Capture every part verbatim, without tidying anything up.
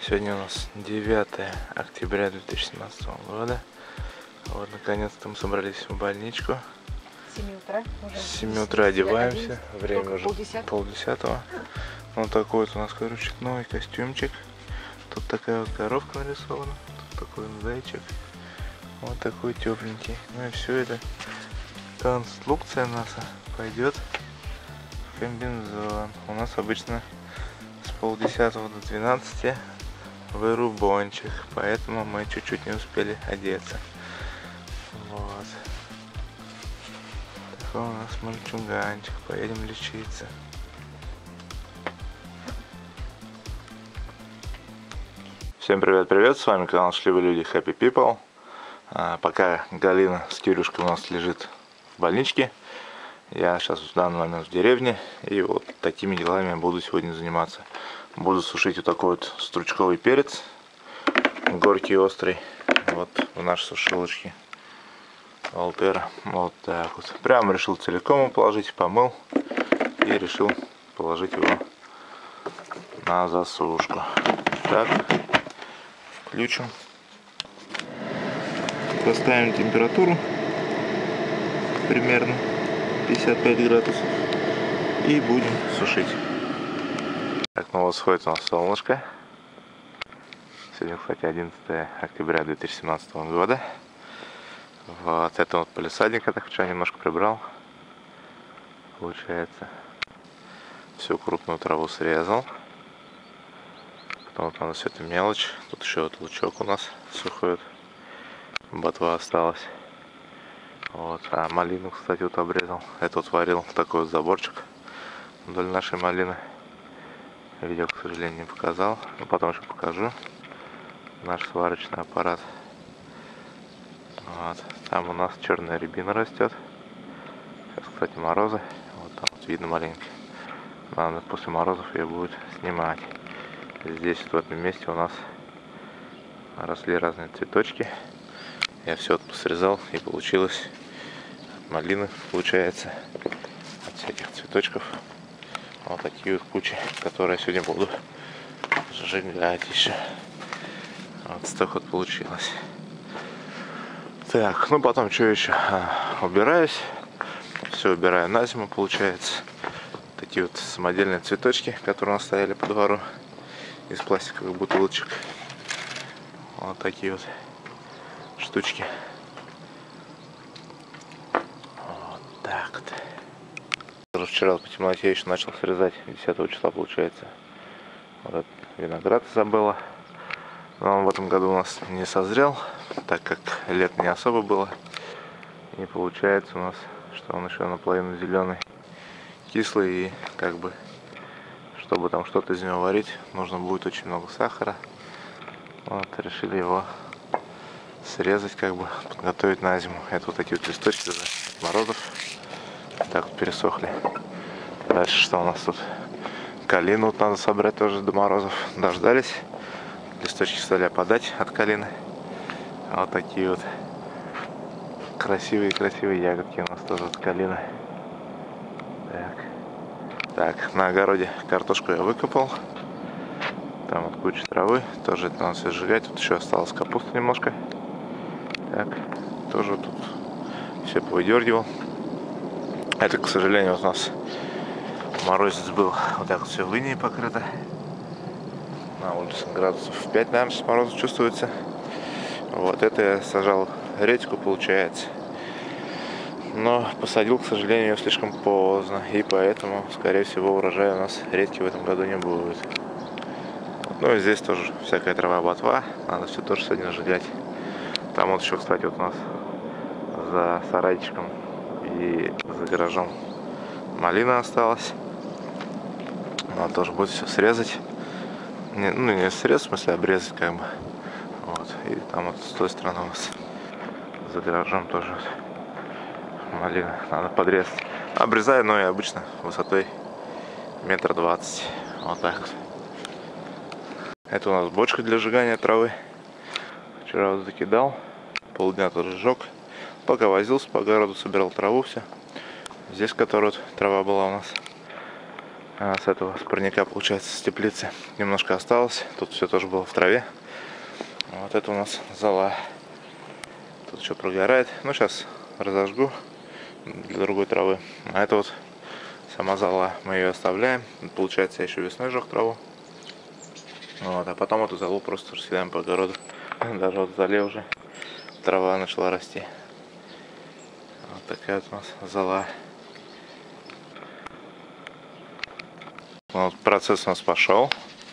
Сегодня у нас девятое октября две тысячи семнадцатого года. Вот, наконец-то мы собрались в больничку. С семи утра. Уже С семи утра одеваемся. Время уже полдесятого. полдесятого. Вот такой вот у нас, короче, новый костюмчик. Тут такая вот коровка нарисована. Тут такой вот зайчик. Вот такой тепленький. Ну и все это конструкция наша пойдет в комбинезон. У нас обычно с полдесятого до двенадцати вырубончик, поэтому мы чуть-чуть не успели одеться. Вот. Такой у нас мальчуганчик. Поедем лечиться. Всем привет-привет, с вами канал Счастливые люди Happy People. А, пока Галина с Кирюшкой у нас лежит в больничке, я сейчас в данный момент в деревне, и вот такими делами буду сегодня заниматься. Буду сушить вот такой вот стручковый перец, горький, острый, вот в нашей сушилочке Алтера. Вот так вот. Прямо решил целиком его положить, помыл и решил положить его на засушку. Так, включим. Поставим температуру примерно пятьдесят пять градусов и будем сушить. Так, ну вот сходит у нас солнышко. Сегодня, кстати, одиннадцатое октября две тысячи семнадцатого года. Вот это вот палисадник, я так вчера немножко прибрал. Получается, всю крупную траву срезал. Потом вот надо все это мелочь. Тут еще вот лучок у нас сухой. Ботва осталась. Вот. А малину, кстати, вот обрезал. Это вот варил такой вот заборчик вдоль нашей малины. Видео, к сожалению, не показал. Но потом еще покажу наш сварочный аппарат. Вот. Там у нас черная рябина растет. Сейчас, кстати, морозы. Вот там вот видно маленько. Надо после морозов ее будет снимать. Здесь в этом месте у нас росли разные цветочки. Я все это срезал, и получилось от малины, получается, от всяких цветочков. Вот такие вот кучи, которые я сегодня буду сжигать еще. Вот столько вот получилось. Так, ну потом что еще? А, убираюсь. Все убираю на зиму, получается. Такие вот самодельные цветочки, которые у нас стояли по двору из пластиковых бутылочек. Вот такие вот штучки. Вот так вот. Вчера по темноте я еще начал срезать, десятого числа получается. Вот этот виноград забыла. Но он в этом году у нас не созрел, так как лет не особо было. И получается у нас, что он еще наполовину зеленый, кислый, и как бы, чтобы там что-то из него варить, нужно будет очень много сахара. Вот, решили его срезать, как бы, подготовить на зиму. Это вот такие вот листочки уже морозов. Так вот пересохли. Дальше что у нас тут? Калину вот надо собрать тоже до морозов. Дождались. Листочки стали опадать от калины. Вот такие вот красивые-красивые ягодки у нас тоже от калины. Так. Так, на огороде картошку я выкопал. Там вот куча травы. Тоже это надо все сжигать. Тут еще осталось капусты немножко. Так, тоже тут все повыдергивал. Это, к сожалению, вот у нас морозец был. Вот так вот все в инее покрыто. На улице градусов пять, наверное, с мороза чувствуется. Вот это я сажал редьку, получается. Но посадил, к сожалению, ее слишком поздно. И поэтому, скорее всего, урожая у нас редьки в этом году не будет. Ну и здесь тоже всякая трава, ботва. Надо все тоже сегодня сжигать. Там вот еще, кстати, вот у нас за сарайчиком и за гаражом малина осталась. Надо тоже будет все срезать. Не, ну не срезать, в смысле обрезать, как бы. Вот. И там вот с той стороны у нас за гаражом тоже вот малина. Надо подрезать. Обрезаю, но и обычно высотой метр двадцать. Вот так вот. Это у нас бочка для сжигания травы. Вчера вот закидал. Полдня тоже сжег. Пока возился по огороду, собирал траву все. Здесь, которая вот трава была у нас. А с этого с парника, получается, с теплицы немножко осталось. Тут все тоже было в траве. Вот это у нас зола. Тут еще прогорает. Ну, сейчас разожгу для другой травы. А это вот сама зола. Мы ее оставляем. Получается, я еще весной жег траву. Вот, а потом эту золу просто раскидаем по огороду. Даже вот в зале уже трава начала расти. Вот такая вот у нас зола. Вот процесс у нас пошел.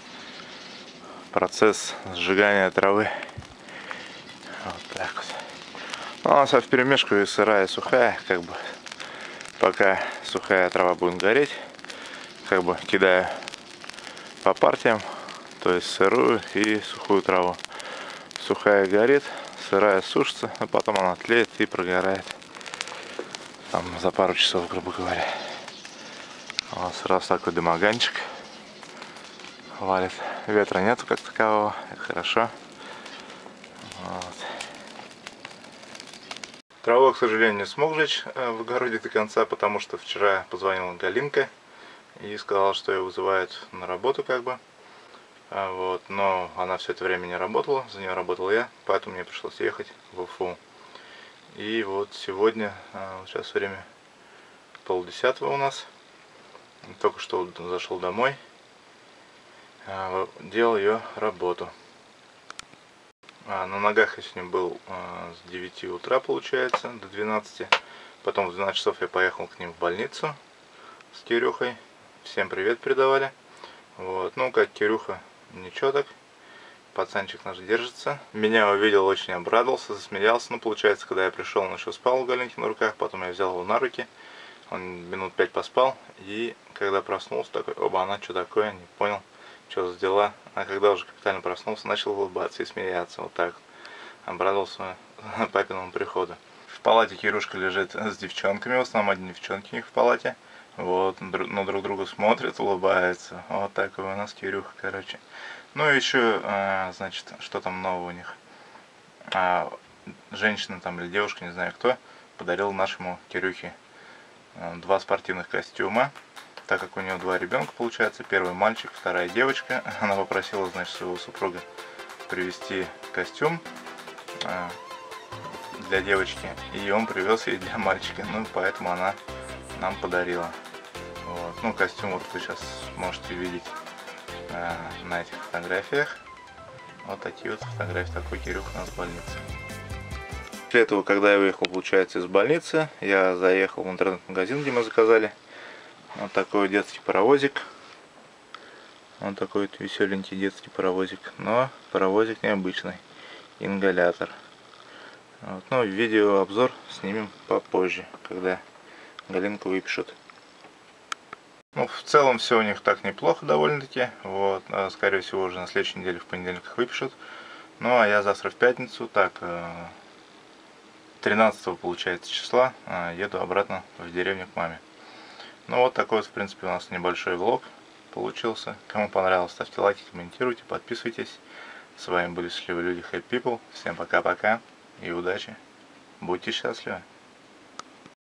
Процесс сжигания травы. Вот так вот. Ну, у нас в перемешку и сырая, и сухая, как бы. Пока сухая трава будет гореть, как бы кидаю по партиям, то есть сырую и сухую траву. Сухая горит, сырая сушится, а потом она тлеет и прогорает. Там за пару часов, грубо говоря. Вот сразу такой дымоганчик валит. Ветра нету как такового, это хорошо. Вот. Траву, к сожалению, не смог жечь в огороде до конца, потому что вчера позвонила Галинка и сказала, что ее вызывают на работу, как бы. Вот. Но она все это время не работала, за нее работал я, поэтому мне пришлось ехать в Уфу. И вот сегодня, сейчас время полдесятого у нас, только что зашел домой, делал ее работу. А, на ногах я сегодня был а, с девяти утра, получается, до двенадцати. Потом в двенадцать часов я поехал к ним в больницу с Кирюхой. Всем привет передавали. Вот. Ну, как Кирюха, ничего так. Пацанчик наш держится. Меня увидел, очень обрадовался, засмеялся. Ну, получается, когда я пришел, он еще спал у Галинки на руках. Потом я взял его на руки. Он минут пять поспал. И когда проснулся, такой, оба, она что такое, не понял. Что за дела? А когда уже капитально проснулся, начал улыбаться и смеяться. Вот так. Обрадовался папиному приходу. В палате Кирюшка лежит с девчонками. В основном одни девчонки у них в палате. Вот. На друг друга смотрят, улыбаются. Вот такой у нас Кирюха, короче. Ну и еще, значит, что там нового у них? А, женщина там или девушка, не знаю кто, подарил нашему Кирюхе два спортивных костюма. Так как у него два ребенка, получается, первый мальчик, вторая девочка, она попросила, значит, своего супруга привезти костюм э, для девочки, и он привез ей для мальчика, ну, поэтому она нам подарила. Вот. Ну, костюм вот вы сейчас можете видеть э, на этих фотографиях. Вот такие вот фотографии, такой Кирюха у нас в больнице. После этого, когда я выехал, получается, из больницы, я заехал в интернет-магазин, где мы заказали вот такой детский паровозик. Вот такой вот веселенький детский паровозик. Но паровозик необычный. Ингалятор. Вот. Ну, видеообзор снимем попозже, когда Галинку выпишут. Ну, в целом все у них так неплохо довольно-таки. Вот. Скорее всего, уже на следующей неделе в понедельник их выпишут. Ну, а я завтра в пятницу, так, тринадцатого, получается, числа, еду обратно в деревню к маме. Ну вот такой вот, в принципе, у нас небольшой влог получился. Кому понравилось, ставьте лайки, комментируйте, подписывайтесь. С вами были счастливые люди Happy People. Всем пока-пока и удачи. Будьте счастливы.